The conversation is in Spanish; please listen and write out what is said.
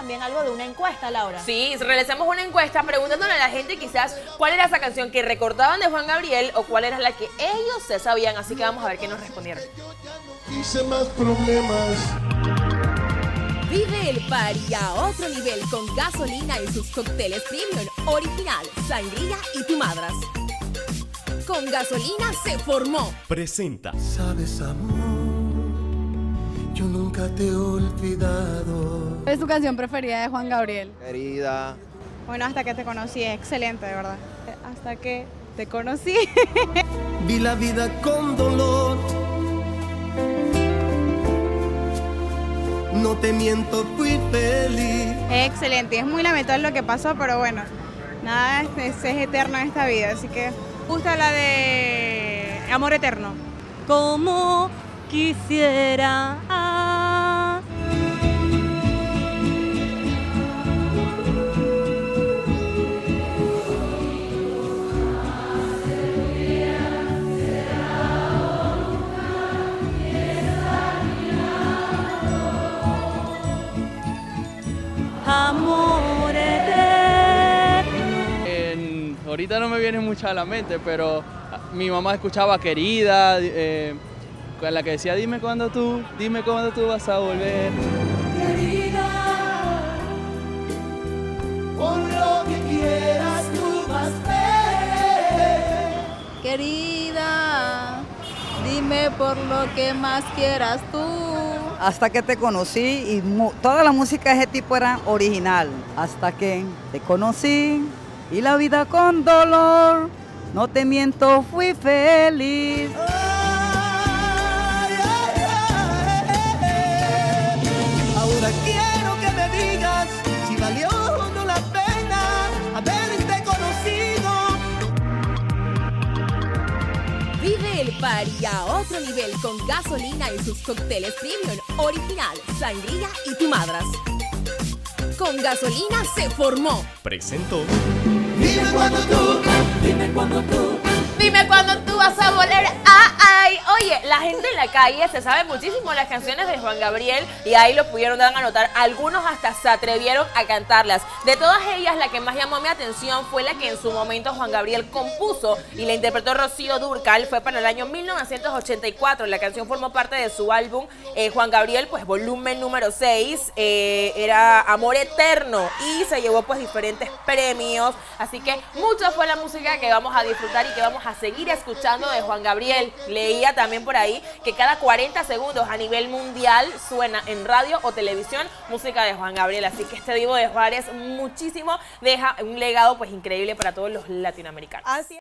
también algo de una encuesta, Laura. Sí, realizamos una encuesta preguntándole a la gente quizás cuál era esa canción que recordaban de Juan Gabriel o cuál era la que ellos se sabían, así que vamos a ver qué nos respondieron. Hice más problemas. Vive el party a otro nivel con Gasolina y sus cócteles premium, original, sangría y tu madras. Con Gasolina se formó. Presenta. Sabes, amor, yo nunca te he olvidado. ¿Es tu canción preferida de Juan Gabriel? Querida. Bueno, hasta que te conocí, excelente, de verdad. Hasta que te conocí. Vi la vida con dolor. No te miento, fui feliz. Excelente, es muy lamentable lo que pasó, pero bueno, nada es eterno en esta vida, así que justo la de Amor Eterno. Como quisiera. Amor eterno. Ahorita no me viene mucho a la mente, pero mi mamá escuchaba Querida, con la que decía dime cuándo tú vas a volver. Querida, por lo que quieras tú vas a ver. Querida, dime por lo que más quieras tú. Hasta que te conocí y toda la música de ese tipo era original. Hasta que te conocí y la vida con dolor, no te miento, fui feliz. Ahora quiero que me digas si valió o no la pena haberte conocido. Vive el party a otro nivel con Gasolina y sus cócteles premium, original, sangría y tu madras. Con Gasolina se formó. Presentó. Dime cuando tú, dime cuando tú. Dime cuándo tú vas a volver. Ay, oye, la gente en la calle se sabe muchísimo las canciones de Juan Gabriel y ahí lo pudieron dar a notar. Algunos hasta se atrevieron a cantarlas. De todas ellas, la que más llamó mi atención fue la que en su momento Juan Gabriel compuso y la interpretó Rocío Dúrcal. Fue para el año 1984. La canción formó parte de su álbum Juan Gabriel, pues volumen número 6. Era Amor Eterno y se llevó pues diferentes premios. Así que mucha fue la música que vamos a disfrutar y que vamos a seguir escuchando de Juan Gabriel. Leía también por ahí que cada 40 segundos a nivel mundial suena en radio o televisión música de Juan Gabriel. Así que este Divo de Juárez muchísimo deja un legado pues increíble para todos los latinoamericanos. Así